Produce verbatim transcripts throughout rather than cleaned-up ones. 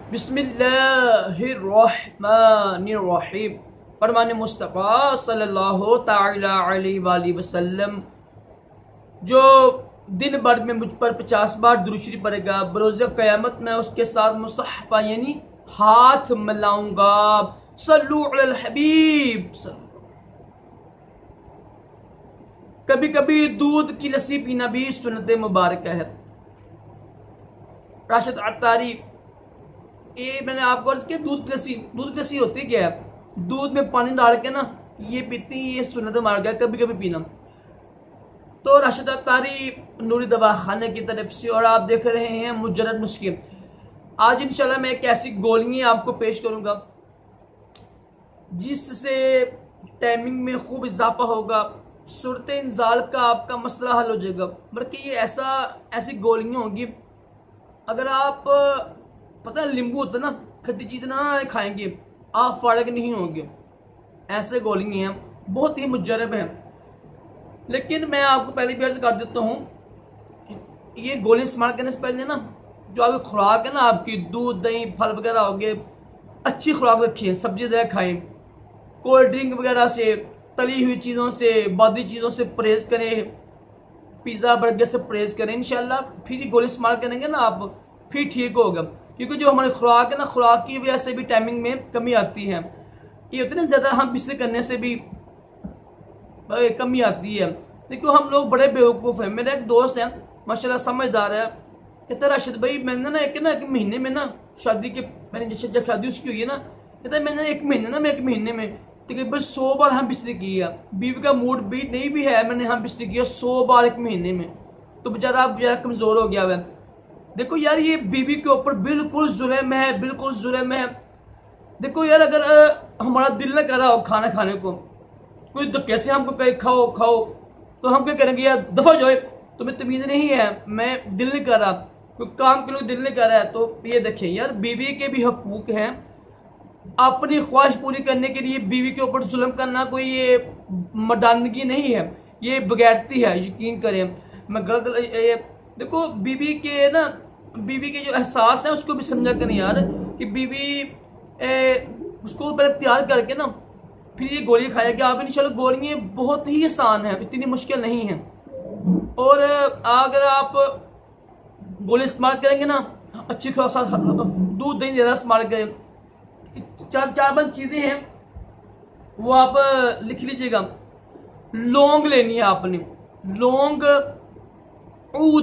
बिस्मिल्लाहिर्रहमानिर्रहीम। फरमान मुस्तफ़ा सल्लल्लाहु ताला अलैहि वसल्लम, जो दिन भर में मुझ पर पचास बार दुरूद शरीफ पढ़ेगा, बरोज़ क़यामत में उसके साथ मुसहफ़ा यानी हाथ मिलाऊंगा। सल्लु अलल हबीब। कभी कभी दूध की लस्सी पीना भी सुन्नत मुबारक है। राशिद अत्तारी, ये मैंने आपको अर्ज किया, दूध की लस्सी दूध की लस्सी होती क्या है? दूध में पानी डाल के ना ये पीती, ये सुन्नत मुबारक है, कभी कभी पीना। तो राशिद अत्तारी नूरी दवा खाने की तरफ से, और आप देख रहे हैं मुजर्रद मुस्किन। आज इंशाल्लाह मैं एक ऐसी गोलियां आपको पेश करूंगा जिससे टाइमिंग में खूब इजाफा होगा, सूरत इंजाल का आपका मसला हल हो जाएगा। बल्कि ये ऐसा ऐसी गोलियां होंगी, अगर आप पता है नींबू होता है ना, खट्टी चीज ना खाएंगे आप फाड़क नहीं होंगे। ऐसे गोलियां हैं, बहुत ही मुजर्रब हैं। लेकिन मैं आपको पहले भी अर्ज कर देता हूँ, ये गोली इस्तेमाल करने से पहले ना जो आपकी खुराक है ना, आपकी दूध दही फल वगैरह हो गए, अच्छी खुराक रखिए, सब्जी दया खाएं, कोल्ड ड्रिंक वगैरह से, तली हुई चीज़ों से, बादी चीज़ों से परहेज करें, पिज़्ज़ा बर्गर से परहेज करें। इंशाल्लाह फिर ये गोली इस्तेमाल करेंगे ना आप, फिर ठीक होगा। क्योंकि जो हमारी खुराक है ना, खुराक की वजह से भी टाइमिंग में कमी आती है। ये होती है ना, ज़्यादा हम बिस्तर करने से भी कमी आती है। देखो हम लोग बड़े बेवकूफ़ हैं। मेरा एक दोस्त है माशाल्लाह समझदार है, कहता है राशिद भाई मैंने ना एक ना एक महीने में ना शादी के मैंने जैसे जब शादी उसकी हुई है ना, कहता है मैंने एक महीने ना मैं एक महीने में तकरीबन सौ बार हम बिस्तरी की है। बीवी का मूड भी नहीं भी है, मैंने हम बिस्तरी किया सौ बार एक महीने में। तो बेचारा बेचारा कमज़ोर हो गया है। देखो यार ये बीवी के ऊपर बिल्कुल जुल्म है, बिल्कुल जुल्म है। देखो यार अगर आ, हमारा दिल न कर रहा हो खाना खाने को, कोई तो कैसे हमको कहे खाओ खाओ, तो हम क्या करेंगे यार दफा जाओ, तुम्हें तमीज़ नहीं है, मैं दिल नहीं कर रहा, कोई काम के लिए दिल नहीं कर रहा है। तो ये देखें यार, बीवी के भी हकूक हैं। अपनी ख्वाहिश पूरी करने के लिए बीवी के ऊपर जुल्म करना कोई ये मर्दानगी नहीं है, ये बगैरती है, यकीन करें। मैं गलत देखो बीवी के ना, बीवी के जो एहसास है उसको भी समझा करें यार, कि बीवी ए, उसको पहले तैयार करके ना फिर ये गोली खाया कि आप इंशाल्लाह गोलियाँ बहुत ही आसान है, इतनी मुश्किल नहीं है। और अगर आप गोली इस्तेमाल करेंगे ना अच्छी खुराक, दूध दही ज़्यादा इस्तेमाल करें, चार चार पांच चीजें हैं वो आप लिख लीजिएगा। लौंग लेनी है आपने, लौंग, ऊद,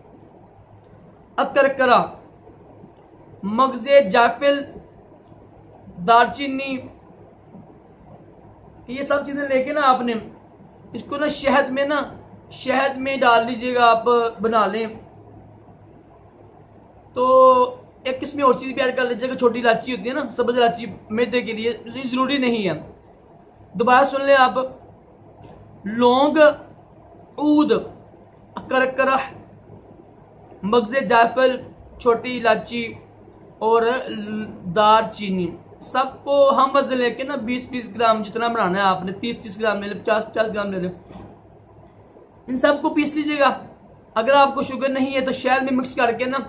अकरकरा, मगजे जायफल, दालचीनी, ये सब चीजें लेके ना आपने इसको ना शहद में ना शहद में डाल लीजिएगा, आप बना लें। तो एक किस्म और चीज भी ऐड कर लीजिएगा, छोटी इलायची होती है ना, सब्ज इलायची मैदे के लिए, जरूरी नहीं है। दोबारा सुन ले आप, लौंग, ऊद, अकरकरा, मगजे जायफल, छोटी इलायची और दालचीनी, सबको हम वजन लेके ना बीस बीस ग्राम जितना बनाना है आपने, तीस तीस ग्राम ले लें, पचास पचास ग्राम ले लें, इन सबको पीस लीजिएगा। अगर आपको शुगर नहीं है तो शहद में मिक्स करके ना,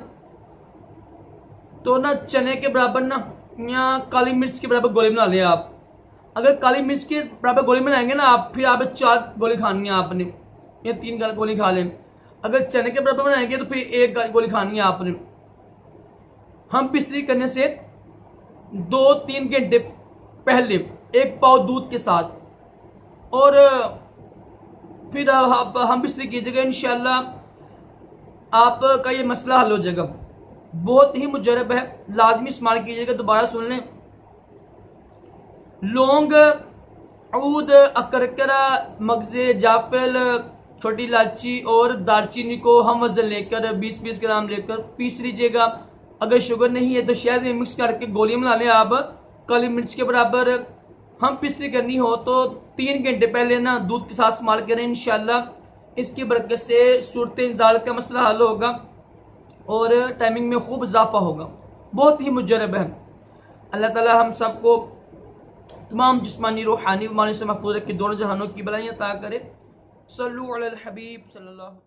तो ना चने के बराबर ना या काली मिर्च के बराबर गोली बना लें आप। अगर काली मिर्च के बराबर गोली बनाएंगे ना आप, फिर आप चार गोली खानी है आपने, या तीन गोली खा लें। अगर चने के बराबर बनाएंगे तो फिर एक गोली खानी है आपने। हम बिस्तरी करने से दो तीन घंटे पहले एक पाव दूध के साथ, और फिर आप हम बिस्तरी कीजिएगा, इंशाल्लाह आपका ये मसला हल हो जाएगा। बहुत ही मुजरब है, लाजमी इस्तेमाल कीजिएगा। दोबारा सुन लें, लौंग, ऊद, अकरकरा, मगजे जायफल, छोटी इलायची और दालचीनी को हम वजन लेकर बीस बीस ग्राम लेकर पीस लीजिएगा। अगर शुगर नहीं है तो शहद में मिक्स करके गोलियां बना लें आप, काली मिर्च के बराबर। हम पिसली करनी हो तो तीन घंटे पहले ना दूध के साथ इस्तेमाल करें, इंशाल्लाह इसकी बरकत से सूरत इंजाल का मसला हल होगा और टाइमिंग में खूब इजाफा होगा। बहुत ही मुजरब है। अल्लाह ताला हम सबको तमाम जिस्मानी रूहानी बीमारियों से महफूज रखे, दोनों जहानों की भलाइयाँ अता करे। सल्लु अलल हबीब सल्लल्लाहु